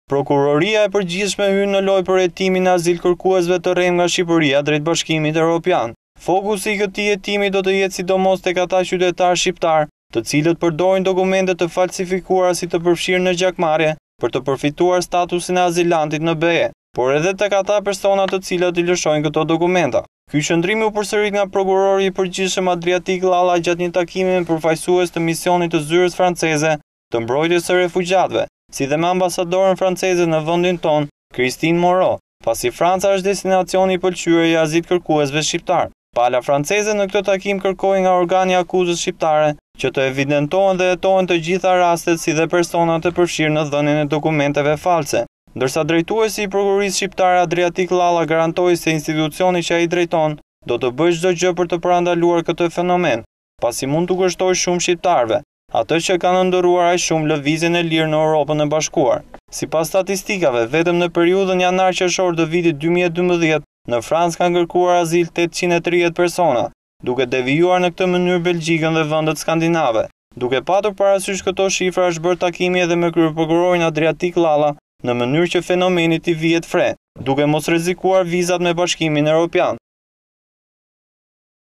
Prokuroria e përgjithshme hyn në lojë për hetimin e azilkërkuesve të rrem nga Shqipëria drejt Bashkimit Evropian. Fokusi i këtij hetimi do të jetë sidomos tek ata qytetarë shqiptar, të cilët përdorin dokumente të falsifikuara si të përfshirë në gjakmarrje për të përfituar statusin e azilantit në BE, por edhe tek ata persona të cilët i lëshojnë këto dokumenta. Ky qëndrim u përsërit nga prokurori i përgjithshëm Adriatik Llalla gjatë një takimi me përfaqësues të misionit të zyrës franceze të mbrojtjes së refugjatëve, si dhe me ambasadorën franceze në vendin ton, Christine Moreau, pasi Franca është destinacioni i pëlqyer i azilkërkuesve shqiptar. Pala franceze në këtë takim kërkoi nga organi akuzës shqiptare që të evidentohen dhe hetohen të gjitha rastet si dhe personat e përfshirë në dhënien e dokumenteve false. Ndërsa drejtuesi i prokurorisë shqiptare Adriatik Llalla garantoi se institucioni që ai drejton do të bëjë çdo gjë për të parandaluar këtë fenomen, pasi mund të kushtojë shumë shqiptarëve, atë që kanë ndërruar aq shumë lëvizjen e lirë në Europën e Bashkuar. Sipas statistikave, vetëm në periudhën janar-qershor të vitit 2012, në Francë kanë kërkuar azil 830 persona, duke devijuar në këtë mënyrë Belgjikën dhe vendet skandinave. Duke patur parasysh këto shifra, është bërë takimi edhe me kryeprokurorin Adriatik Llalla në mënyrë që fenomeni të vihet fre, duke mos rrezikuar vizat me Bashkimin Evropian.